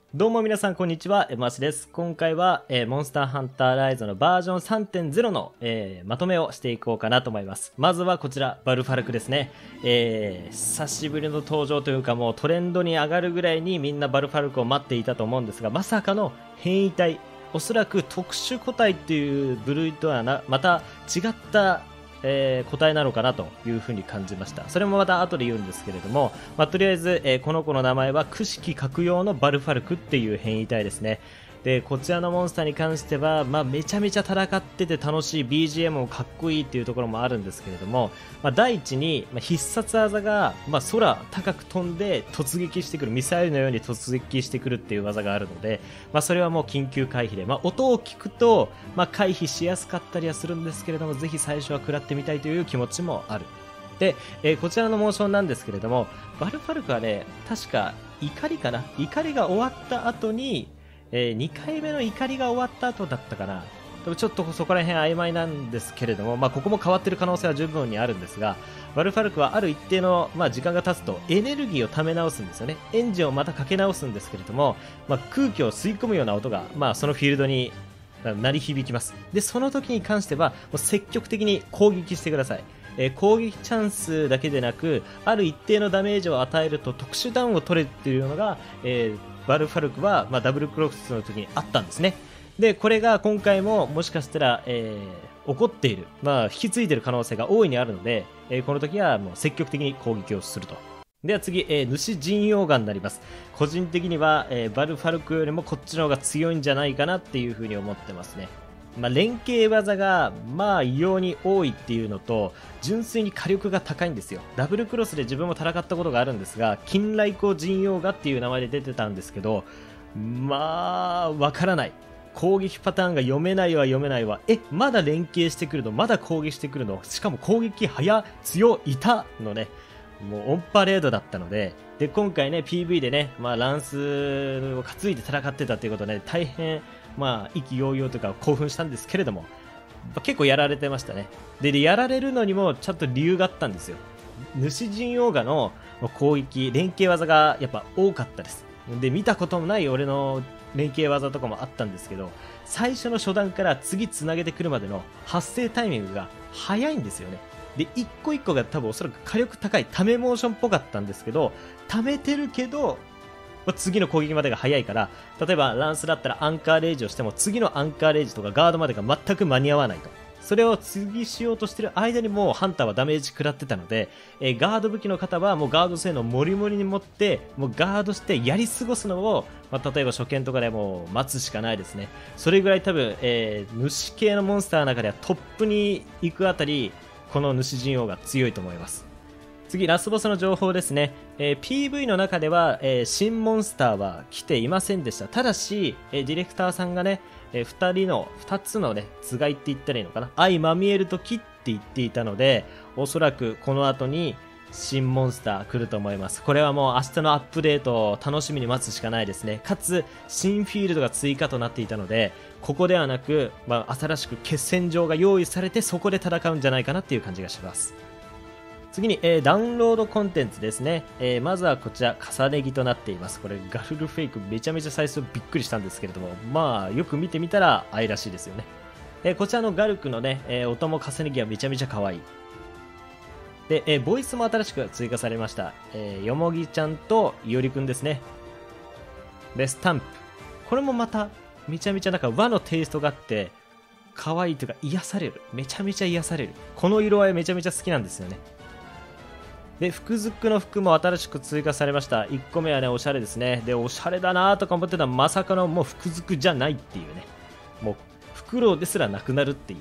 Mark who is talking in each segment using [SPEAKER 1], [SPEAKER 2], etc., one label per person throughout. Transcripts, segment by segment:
[SPEAKER 1] どうも皆さんこんにちは、マシです。今回は、モンスターハンターライズのバージョン 3.0 の、まとめをしていこうかなと思います。まずはこちら、バルファルクですね。久しぶりの登場というかもうトレンドに上がるぐらいにみんなバルファルクを待っていたと思うんですが、まさかの変異体、おそらく特殊個体っていう部類とはまた違った個体なのかなというふうに感じました。それもまた後で言うんですけれども、とりあえず、この子の名前はクシキ格用のバルファルクっていう変異体ですね。でこちらのモンスターに関しては、めちゃめちゃ戦ってて楽しい BGM もかっこいいっていうところもあるんですけれども、第一に、必殺技が、空高く飛んで突撃してくる、ミサイルのように突撃してくるっていう技があるので、それはもう緊急回避で、音を聞くと、回避しやすかったりはするんですけれども、ぜひ最初は食らってみたいという気持ちもある。で、こちらのモーションなんですけれども、バルファルクはね、確か怒りかな、怒りが終わった後に2回目の怒りが終わった後だったかな、ちょっとそこら辺曖昧なんですけれども、ここも変わっている可能性は十分にあるんですが、バルファルクはある一定の、時間が経つとエネルギーを溜め直すんですよね。エンジンをまたかけ直すんですけれども、空気を吸い込むような音が、そのフィールドに鳴り響きます。でその時に関してはもう積極的に攻撃してください。攻撃チャンスだけでなく、ある一定のダメージを与えると特殊ダウンを取れっていうのが、バルファルクは、ダブルクロスの時にあったんですね。でこれが今回ももしかしたら、起こっている、引き継いでいる可能性が大いにあるので、この時はもう積極的に攻撃をすると。では次、主陣容ガになります。個人的には、バルファルクよりもこっちの方が強いんじゃないかなっていう風に思ってますね。連携技が異様に多いっていうのと、純粋に火力が高いんですよ。ダブルクロスで自分も戦ったことがあるんですが、近来光陣容画っていう名前で出てたんですけど、わからない。攻撃パターンが読めないわ読めないわ。まだ連携してくるの、まだ攻撃してくるの、しかも攻撃早強いたのね、もうオンパレードだったので、今回ね PV でね、ランスを担いで戦ってたっていうことで、大変意気揚々というか興奮したんですけれども、結構やられてましたね。でやられるのにもちゃんと理由があったんですよ。主陣王画の攻撃連携技がやっぱ多かったです。で見たこともない俺の連携技とかもあったんですけど、最初の初段から次つなげてくるまでの発生タイミングが早いんですよね。で一個一個が多分おそらく火力高いためモーションっぽかったんですけど、ためてるけど次の攻撃までが早いから、例えばランスだったらアンカーレイジをしても次のアンカーレイジとかガードまでが全く間に合わないと。それを次しようとしてる間にもうハンターはダメージ食らってたので、ガード武器の方はもうガード性能モリモリに持ってもうガードしてやり過ごすのを、例えば初見とかでもう待つしかないですね。それぐらい多分、主系のモンスターの中ではトップに行くあたり、この主陣王が強いと思います。次ラスボスの情報ですね。PV の中では、新モンスターは来ていませんでした。ただし、ディレクターさんがね、2つのね頭蓋って言ったらいいのかな、相まみえるときって言っていたので、おそらくこの後に新モンスター来ると思います。これはもう明日のアップデートを楽しみに待つしかないですね。かつ新フィールドが追加となっていたので、ここではなく、新しく決戦場が用意されてそこで戦うんじゃないかなっていう感じがします。次に、ダウンロードコンテンツですね。まずはこちら重ね着となっています。これガルルフェイクめちゃめちゃ最初びっくりしたんですけれども、よく見てみたら愛らしいですよね。こちらのガルクのね、音も重ね着はめちゃめちゃ可愛い。で、ボイスも新しく追加されました。よもぎちゃんといおりくんですね。でスタンプ、これもまためちゃめちゃ和のテイストがあって可愛いというか癒される、めちゃめちゃ癒される。この色合いめちゃめちゃ好きなんですよね。で服属の服も新しく追加されました。1個目はねおしゃれですね。でおしゃれだなとか思ってたら、まさかのもう服属じゃないっていうね、もうフクロウですらなくなるっていう。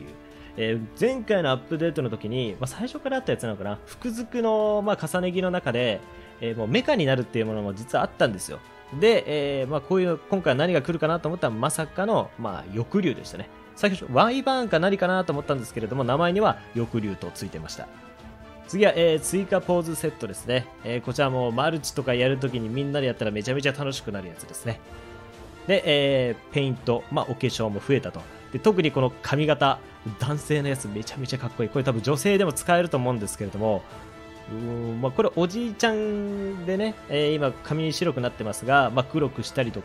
[SPEAKER 1] 前回のアップデートの時に、最初からあったやつなのかな、服属の、重ね着の中で、もうメカになるっていうものも実はあったんですよ。で、こういう今回は何が来るかなと思ったら、まさかの、翼竜でしたね。最初ワイバーンか何かなと思ったんですけれども、名前には翼竜とついてました。次は、追加ポーズセットですね。こちらもマルチとかやるときにみんなでやったらめちゃめちゃ楽しくなるやつですね。で、ペイント、お化粧も増えたと。で特にこの髪型、男性のやつめちゃめちゃかっこいい。これ多分女性でも使えると思うんですけれども、これおじいちゃんでね、今髪白くなってますが、黒くしたりとか、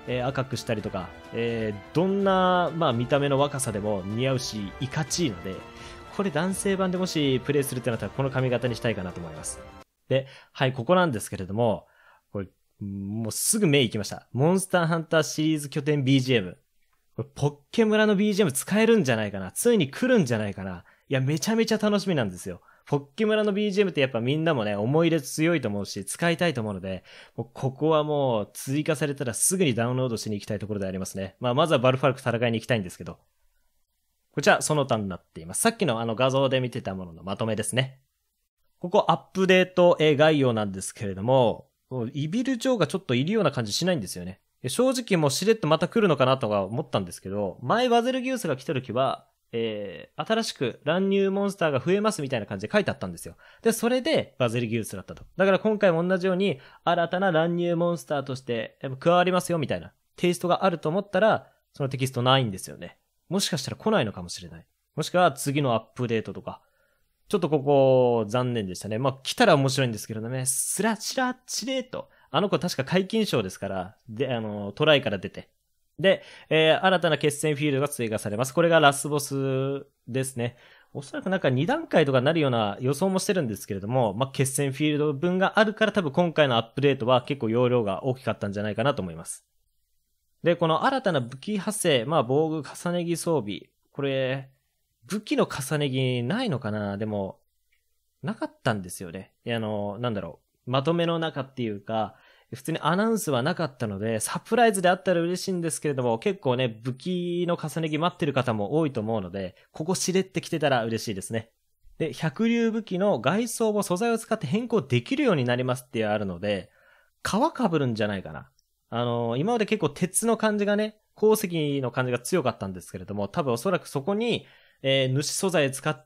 [SPEAKER 1] 赤くしたりとか、どんな、まあ、見た目の若さでも似合うし、いかちいので、これ男性版でもしプレイするってなったら、この髪型にしたいかなと思います。で、はい、ここなんですけれども、これ、もうすぐ目行きました。モンスターハンターシリーズ拠点 BGM。これポッケ村の BGM 使えるんじゃないかな。ついに来るんじゃないかな。いや、めちゃめちゃ楽しみなんですよ。ポッケ村の BGM ってやっぱみんなもね、思い入れ強いと思うし、使いたいと思うので、もうここはもう追加されたらすぐにダウンロードしに行きたいところでありますね。まあ、まずはバルファルク戦いに行きたいんですけど。こちら、その他になっています。さっきの画像で見てたもののまとめですね。ここアップデート概要なんですけれども、イビル・ジョーがちょっといるような感じしないんですよね。正直もうしれっとまた来るのかなとは思ったんですけど、前バゼルギウスが来た時は、新しく乱入モンスターが増えますみたいな感じで書いてあったんですよ。で、それでバゼルギウスだったと。だから今回も同じように新たな乱入モンスターとして加わりますよみたいなテイストがあると思ったら、そのテキストないんですよね。もしかしたら来ないのかもしれない。もしくは次のアップデートとか。ちょっとここ残念でしたね。まあ来たら面白いんですけどね。しれーと。あの子確か解禁賞ですから、で、トライから出て。で、新たな決戦フィールドが追加されます。これがラスボスですね。おそらくなんか2段階とかなるような予想もしてるんですけれども、まあ、決戦フィールド分があるから多分今回のアップデートは結構容量が大きかったんじゃないかなと思います。で、この新たな武器派生、まあ、防具重ね着装備。これ、武器の重ね着ないのかな？でも、なかったんですよね。なんだろう。まとめの中っていうか、普通にアナウンスはなかったので、サプライズであったら嬉しいんですけれども、結構ね、武器の重ね着待ってる方も多いと思うので、ここしれってきてたら嬉しいですね。で、百竜武器の外装を素材を使って変更できるようになりますってあるので、皮被るんじゃないかな。今まで結構鉄の感じがね、鉱石の感じが強かったんですけれども、多分おそらくそこに、主素材を使って、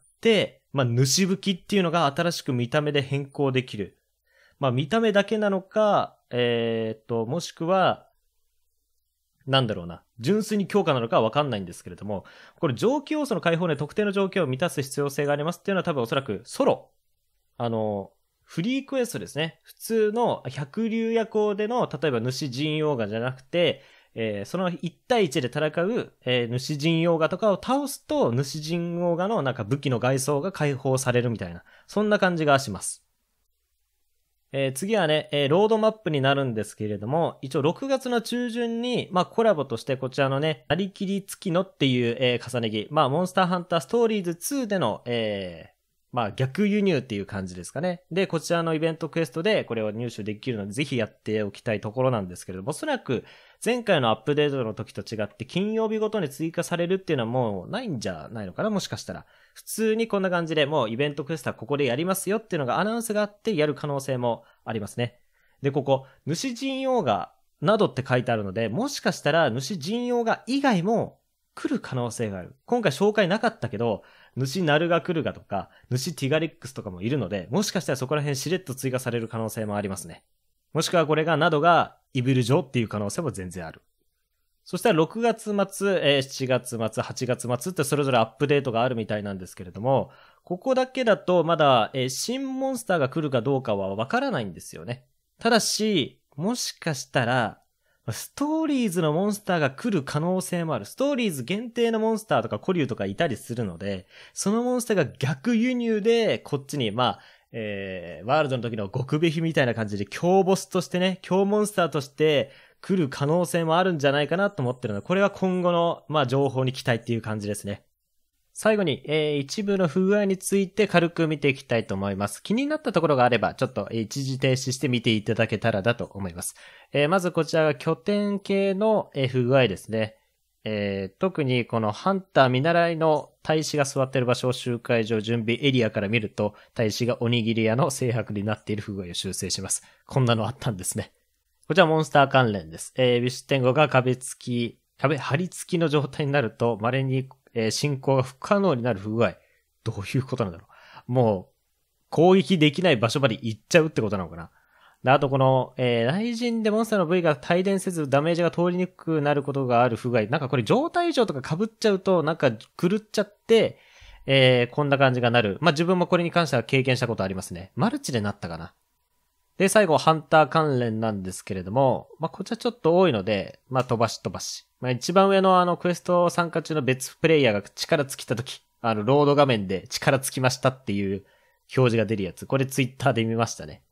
[SPEAKER 1] まあ、主武器っていうのが新しく見た目で変更できる。まあ、見た目だけなのか、もしくは、なんだろうな。純粋に強化なのかはわかんないんですけれども、これ蒸気要素の解放で特定の条件を満たす必要性がありますっていうのは多分おそらくソロ。フリークエストですね。普通の百竜夜行での、例えば主陣容画じゃなくて、その1対1で戦う、主陣容画とかを倒すと、主陣容画のなんか武器の外装が解放されるみたいな、そんな感じがします。次はね、ロードマップになるんですけれども、一応6月の中旬に、まあコラボとしてこちらのね、なりきり付きのっていう、重ね着、まあモンスターハンターストーリーズ2での、まあ逆輸入っていう感じですかね。で、こちらのイベントクエストでこれを入手できるので、ぜひやっておきたいところなんですけれども、おそらく前回のアップデートの時と違って金曜日ごとに追加されるっていうのはもうないんじゃないのかな、もしかしたら。普通にこんな感じでもうイベントクエストはここでやりますよっていうのがアナウンスがあってやる可能性もありますね。で、ここ、主陣容画などって書いてあるので、もしかしたら主陣容画以外も来る可能性がある。今回紹介なかったけど、主ナルガクルガとか、主ティガレックスとかもいるので、もしかしたらそこら辺しれっと追加される可能性もありますね。もしくはこれがなどがイビル城っていう可能性も全然ある。そしたら6月末、7月末、8月末ってそれぞれアップデートがあるみたいなんですけれども、ここだけだとまだ、新モンスターが来るかどうかはわからないんですよね。ただし、もしかしたら、ストーリーズのモンスターが来る可能性もある。ストーリーズ限定のモンスターとかコリュウとかいたりするので、そのモンスターが逆輸入でこっちに、まあ、ワールドの時の極べひみたいな感じで強ボスとしてね、強モンスターとして来る可能性もあるんじゃないかなと思ってるので、これは今後の、まあ、情報に期待っていう感じですね。最後に、一部の不具合について軽く見ていきたいと思います。気になったところがあれば、ちょっと一時停止して見ていただけたらだと思います。まずこちらが拠点系の、不具合ですね。特にこのハンター見習いの大使が座っている場所を集会場準備エリアから見ると、大使がおにぎり屋の制白になっている不具合を修正します。こんなのあったんですね。こちらモンスター関連です。ウィッシュ天狗が壁張り付きの状態になると、稀に進行が不可能になる不具合。どういうことなんだろう。もう、攻撃できない場所まで行っちゃうってことなのかな。であとこの、雷神でモンスターの部位が帯電せずダメージが通りにくくなることがある不具合。なんかこれ状態異常とか被っちゃうと、なんか狂っちゃって、こんな感じがなる。まあ、自分もこれに関しては経験したことありますね。マルチでなったかな。 で、最後、ハンター関連なんですけれども、こちらちょっと多いので、飛ばし飛ばし。一番上のクエスト参加中の別プレイヤーが力尽きたとき、ロード画面で力尽きましたっていう表示が出るやつ。これツイッターで見ましたね。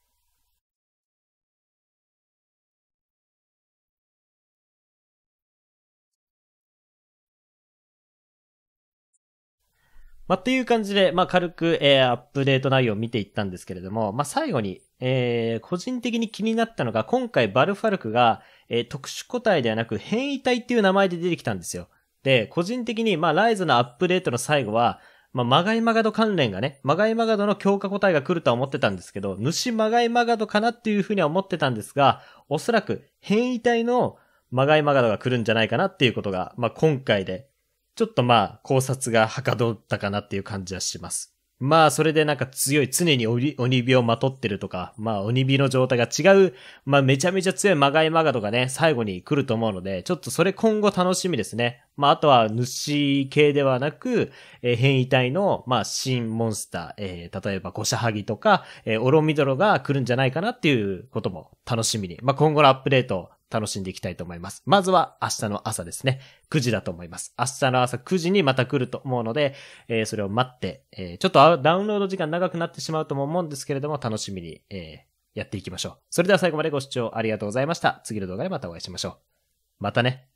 [SPEAKER 1] っていう感じで、軽く、アップデート内容を見ていったんですけれども、最後に、個人的に気になったのが、今回バルファルクが、特殊個体ではなく変異体っていう名前で出てきたんですよ。で、個人的に、ライズのアップデートの最後は、マガイマガド関連がね、マガイマガドの強化個体が来るとは思ってたんですけど、主マガイマガドかなっていうふうには思ってたんですが、おそらく変異体のマガイマガドが来るんじゃないかなっていうことが、今回でちょっと考察がはかどったかなっていう感じはします。それでなんか強い、常に鬼火をまとってるとか、鬼火の状態が違う、めちゃめちゃ強いマガイマガドがね、最後に来ると思うので、ちょっとそれ今後楽しみですね。あとは、主系ではなく、変異体の、新モンスター、例えばゴシャハギとか、オロミドロが来るんじゃないかなっていうことも楽しみに、今後のアップデート、楽しんでいきたいと思います。まずは明日の朝ですね。9時だと思います。明日の朝9時にまた来ると思うので、それを待って、ちょっとダウンロード時間長くなってしまうとも思うんですけれども、楽しみに、やっていきましょう。それでは最後までご視聴ありがとうございました。次の動画でまたお会いしましょう。またね。